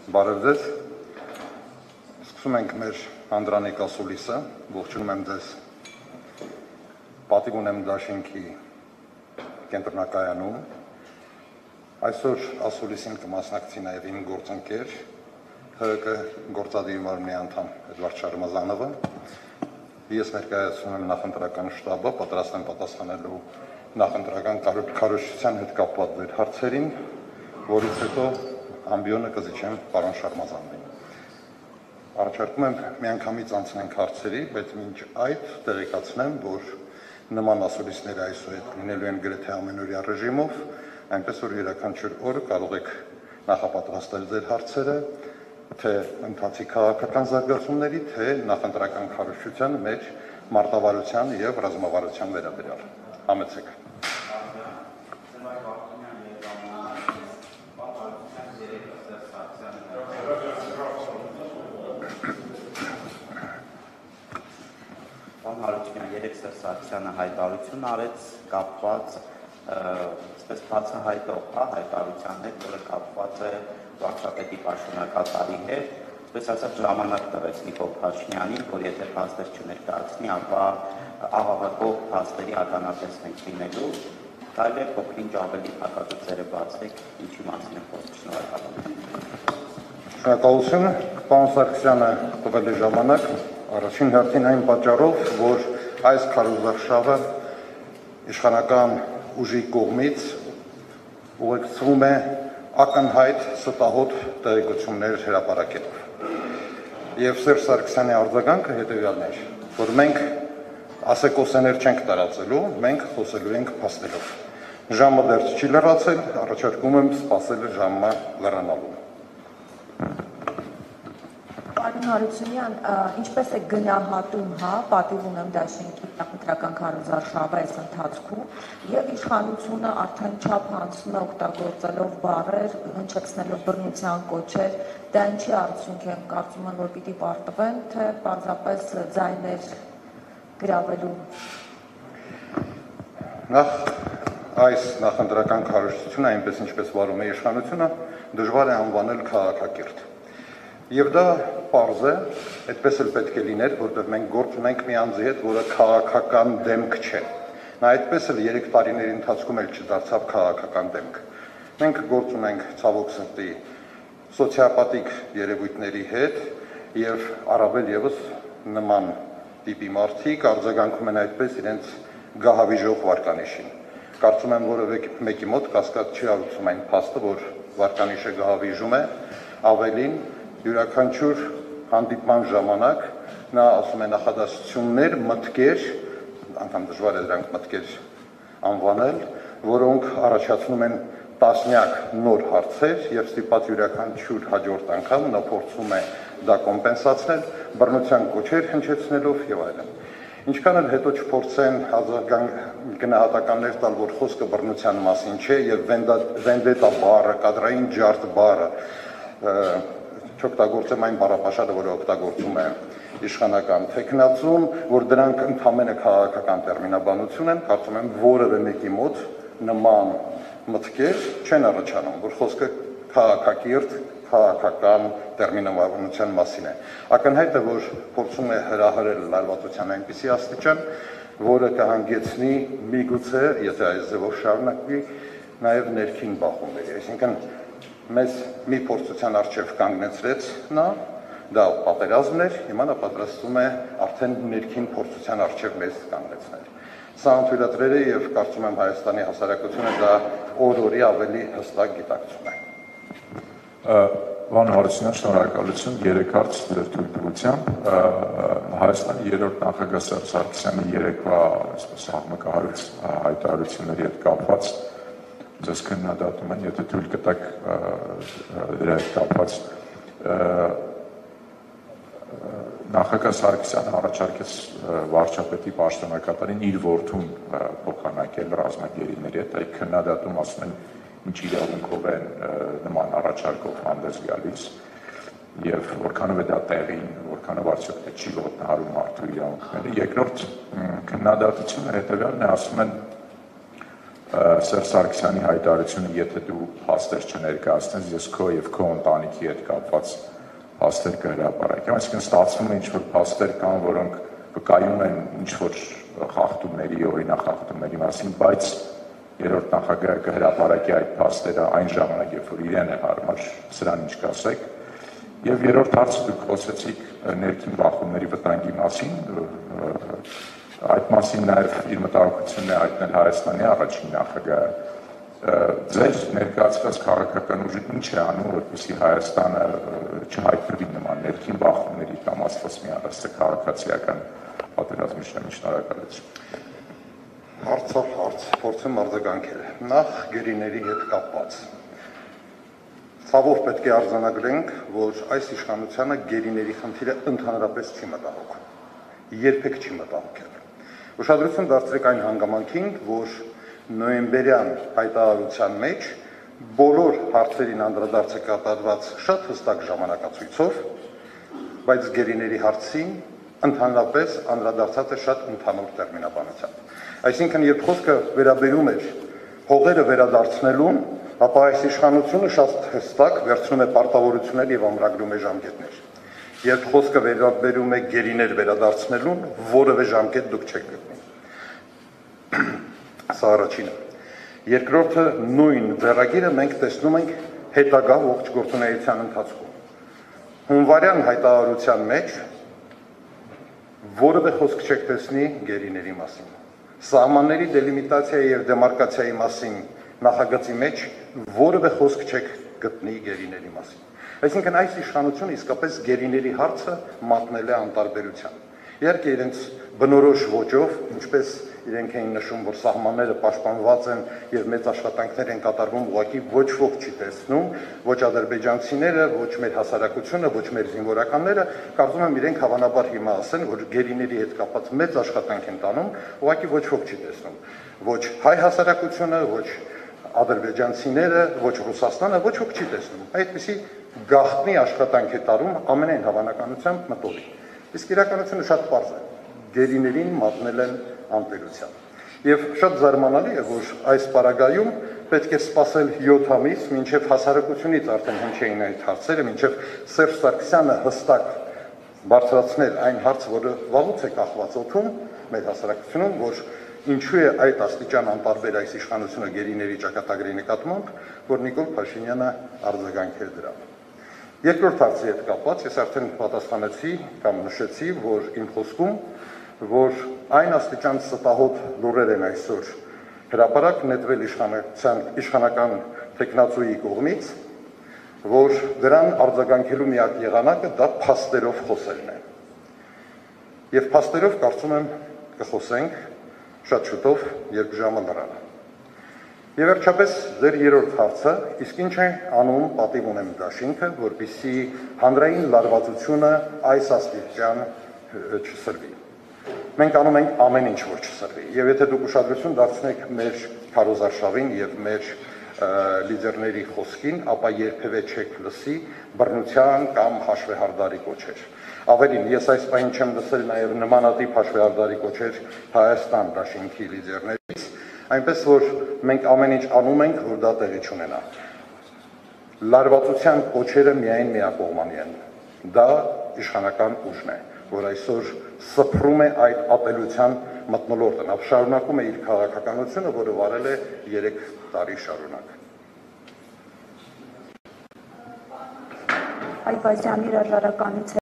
Բարև ձեզ, սկսում ենք մեր Անդրանիկ ասուլիսը, ողջունում եմ ձեզ, պատիվ ունեմ դաշինքի կենտրոնակայանում, այսօր ասուլիսին կմասնակցի նաև իմ գործընկեր, ՀԿ գործադիր մարմնի անդամ Էդվարդ Շարմազանովը, ես ներկայացնում եմ նախընտրական շտաբը, պատրաստ եմ պատասխանելու նախընտրական քարոզչության հետ կապված ձեր հարցերին, որից հետո ամբիոնը կզիջեմ պարոն Շարմազանովին։ Առաջարկում եմ միանգամից անցնենք հարցերի, բայց մինչ այդ տեղեկացնեմ, որ նման ասուլիսները այսօր լինելու են գրեթե ամենօրյա ռեժիմով, այնպես որ յուրաքանչյուր օր կարող եք նախապատրաստել ձեր հարցերը, թե ընթացիկ քաղաքական զարգացումների, թե նախընտրական քարոզչության մեր մարտավարության եւ ռազմավարության վերաբերյալ։ Համեցեք։ Երեք Սարգսյանը հայտարարություն արեց կապված այսպես բացահայտող հայտարարության հետ, որը կապված է վարչապետի պաշտոնակատարի հետ, այսպես ասած ժամանակ տվեց Նիկոլ Փաշինյանին, որ եթե փաստեր չներկայացնի, ապա աղաղակող փաստերի ականատես ենք լինելու, կարելի է փոքր-ինչ ավելի հակադարձերը բացեք, ինչի մասին է խոսքը, շնորհակալություն, պարոն Սարգսյանը տվել է ժամանակ, առաջին հերթին այն պատճառով, որ այս քարոզարշավը իշխանական ուժի կողմից ուղեկցվում է ակնհայտ ստահոդ տեղեկություններ հրապարակելով։ Եվ Սերժ Սարգսյանի արձագանքը հետևյալն էր, որ մենք ասեկոսեներ չենք տարածելու, մենք խոսելու ենք փաստերով։ Ժամը դեռ չի լրացել, առաջարկում եմ սպասել ժամը լրանալու։ Պարոն Հարությունյան, ինչպես է գնահատում, պատիվ ունեմ դաշինքի նախընտրական քարոզարշավը այս ընթացքում եւ իշխանությունը արդեն չափ անցնում է օգտագործելով բառեր, հնչեցնելով բռնության կոչեր, դա ինչի արդյունք է, կարծում եմ, որ պիտի պարտվեն, թե պարզապես ձայներ գրավելու։ Նախ այս նախընտրական քարոզչությունը, այնպես ինչպես վարում է իշխանությունը, դժվար է անվանել քաղաքակիրթ։ Եվ դա պարզ է, այդպես էլ պետք է լիներ, որտեղ մենք գործ ունենք մի անձի հետ, որը քաղաքական դեմք չէ։ Նա այդպես էլ 3 տարիների ընթացքում էլ չդարձավ քաղաքական դեմք։ Մենք գործ ունենք ցավոք սրտի սոցիոպաթիկ երևույթների հետ եւ առավել եւս նման տիպի մարդիկ արձագանքում են այդպես իրենց գահավիժող վարկանիշին։ Կարծում եմ որևէ մեկի մոտ կասկած չի ալուցում այն փաստը, որ վարկանիշը գահավիժում է, ավելին յուրաքանչյուր հանդիպման ժամանակ նա ասում է նախադասություններ, մտքեր, անգամ դժվար է դրանք մտքեր անվանել, որոնք առաջացնում են տասնյակ նոր հարցեր եւ ստիպած յուրաքանչյուր հաջորդ անգամ նա փորձում է դա կոմպենսացնել, բռնության կոչեր հնչեցնելով եւ այլն։ Ինչքան էլ հետո չփորձեն գնահատականներ տալ, որ խոսքը բռնության մասին չէ եւ վենդետա բառը, կադրային ջարդ բառը չօգտագործեմ այն բառապաշարը, որը օգտագործում է իշխանական թեկնածուն, որ դրանք ընդհանրապես քաղաքական տերմինաբանություն են, կարծում եմ որևէ մեկի մոտ նման մտքեր չեն առաջանում, որ խոսքը քաղաքակիրթ, քաղաքական տերմինաբանության մասին է։ Ակնհայտ է, որ փորձում է հրահրել լարվածության այնպիսի աստիճան, որը կհանգեցնի միգուցե, եթե այս ձևով շարունակվի, նաև ներքին բախումների, այսինքն մեզ մի փորձության առջև կանգնեցրեց նա, դա պատերազմն էր, հիմա նա պատրաստվում է արդեն ներքին փորձության առջև մեզ կանգնեցնել։ Սա անթույլատրել է եւ կարծում եմ Հայաստանի հասարակությունը դա օր-օրի ավելի հստակ գիտակցում է։ Պարոն Հարությունյան, շնորհակալություն, 3 հարց ձեր թույլտվությամբ։ Հայաստանի 3-րդ նախագահ Սերժ Սարգսյանի երեկվա այսպես աղմկահարույց հայտարարությունների հետ կապված ձեզ քննադատում են, եթե թույլ կտակ դրա հետ կապված նախագահ Սարգսյանը առաջարկեց վարչապետի պաշտոնակատարին իր որդուն փոխանակել ռազմագերիների հետ, այդ քննադատում ասում են ինչ իրավունքով են նման առաջարկով հանդես գալիս եւ որքանով է դա տեղին, որքանով արդյոք դա չի ոտնահարում մարդու իրավունքները։ Երկրորդ քննադատությունը հետեւյալն է, ասում են Սերժ Սարգսյանի հայտարարությունը, եթե դու փաստեր չներկայացնես, ես քո եւ քո ընտանիքի հետ կապված փաստեր կհրապարակեմ։ Այսինքն ստացվում է ինչ-որ փաստեր կան, որոնք վկայում են ինչ-որ խախտումների, օրինախախտումների մասին, բայց երրորդ նախագահը կհրապարակի այդ փաստերը այն ժամանակ, երբ որ իրեն է հարմար, սրան ինչ կասեք։ Եվ երրորդ հարցը դուք խոսեցիք ներքին բախումների վտանգի մասին, այդ մասին նաև իր մտահոգությունն է հայտնել Հայաստանի առաջին նախագահը։ Ձեր ներկայացված քաղաքական ուժը ինչ է անում, որպեսզի Հայաստանը չհայտնվի նման ներքին բախումների կամ աստված մի առաստը քաղաքացիական պատերազմի շնորհիվ։ Շնորհակալություն։ Հարց, փորձեմ արձագանքել։ Նախ գերիների հետ կապված։ Ցավով պետք է արձանագրենք, որ այս իշխանությանը գերիների խնդիրը ընդհանրապես չի մտահոգում։ Երբեք չի մտահոգել։ Ուշադրություն դարձրեք այն հանգամանքին, որ նոյեմբերյան հայտարարության մեջ բոլոր հարցերին անդրադարձ է կատարված շատ հստակ ժամանակացույցով, բայց գերիների հարցին ընդհանրապես անդրադարձած է շատ ընդհանուր տերմինաբանությամբ։ Այսինքն, երբ խոսքը վերաբերում էր հողերը վերադարձնելուն, ապա այս իշխանությունը շատ հստակ վերցնում է պարտավորություններ եւ ամրագրում է ժամկետներ։ Երբ խոսքը վերաբերում է գերիներ վերադարձնելուն, որևէ ժամկետ դուք չեք գտնի։ Սա առաջինը։ Երկրորդը, նույն ձեռագիրը մենք տեսնում ենք հետագա ողջ գործունեության ընթացքում։ Հունվարյան հայտարարության մեջ որևէ խոսք չեք տեսնի գերիների մասին։ Սահմանների դելիմիտացիայի եւ դեմարկացիայի մասին նախագծի մեջ որևէ խոսք չեք գտնի գերիների մասին։ Այսինքն այս իշխանությունը իսկապես գերիների հարցը մատնել է անտարբերության։ Իհարկե իրենց բնորոշ ոճով, ինչպես իրենք էին նշում, որ սահմանները պաշտպանված են եւ մեծ աշխատանքներ են կատարվում, ուղղակի ոչ ոք չի տեսնում, ոչ ադրբեջանցիները, ոչ մեր հասարակությունը, ոչ մեր զինվորականները, կարծում եմ իրենք հավանաբար հիմա ասեն, որ գերիների հետ կապված մեծ աշխատանք են տանում, ուղղակի ոչ ոք չի տեսնում։ Ոչ հայ հասարակությունը, ոչ ադրբեջանցիները, ոչ Ռուսաստանը, ոչ ոք չի տեսնում։ Այդպիսի գաղտնի աշխատանք է տարում ամենայն հավանականությամբ մտովի։ Իսկ իրականությունը շատ պարզ է։ Գերիներին մատնել են անտերության։ Եվ շատ զարմանալի է, որ այս պարագայում պետք է սպասել 7 ամիս, մինչև հասարակությունից արդեն հնչեին այդ հարցերը, մինչև Սերժ Սարգսյանը հստակ բարձրացնել այն հարցը, որը վաղուց է կախված օդում մեր հասարակությունում, որ ինչու է այդ աստիճան անտարբեր այս իշխանությունը գերիների ճակատագրի նկատմամբ, որ Նիկոլ Փաշինյանը արձագանքել դրան։ Երկրորդ հարցի հետ կապված ես արդեն պատասխանեցի կամ նշեցի, որ իմ խոսքում, որ այն աստիճան ստահոդ լուրեր են այսօր հրապարակ նետվել իշխանական տեխնացուի կողմից, որ դրան արձագանքելու միակ եղանակը դա փաստերով խոսելն է։ Եվ փաստերով կարծում եմ կխոսենք շատ շուտով, երբ ժամը լռանա։ Եվ վերջապես ձեր երրորդ հարցը, իսկ ինչ է անում պատիվ ունեմ դաշինքը, որպեսզի հանրային լարվածությունը այս աստիճան չսրվի։ Մենք անում ենք ամեն ինչ, որ չսրվի։ Եվ եթե դուք ուշադրություն դարձնեք մեր քարոզարշավին եւ մեր լիդերների խոսքին, ապա երբևէ չեք լսի բռնության կամ հաշվեհարդարի կոչեր։ Ավելին, ես այս պահին չեմ լսել նաեւ նմանատիպ հաշվեհարդարի կոչեր Հայաստան դաշինքի լիդերներից, այնպես որ մենք ամեն ինչ անում ենք, որ դա տեղի չունենա։ Լարվածության կոչերը միայն միակողմանի են։ Դա իշխանական ուժն է, որ այսօր սփռում է այդ ատելության մթնոլորտը, նա շարունակում է իր քաղաքականությունը, որը վարել է 3 տարի շարունակ։ Այբազյանի հրաժարականից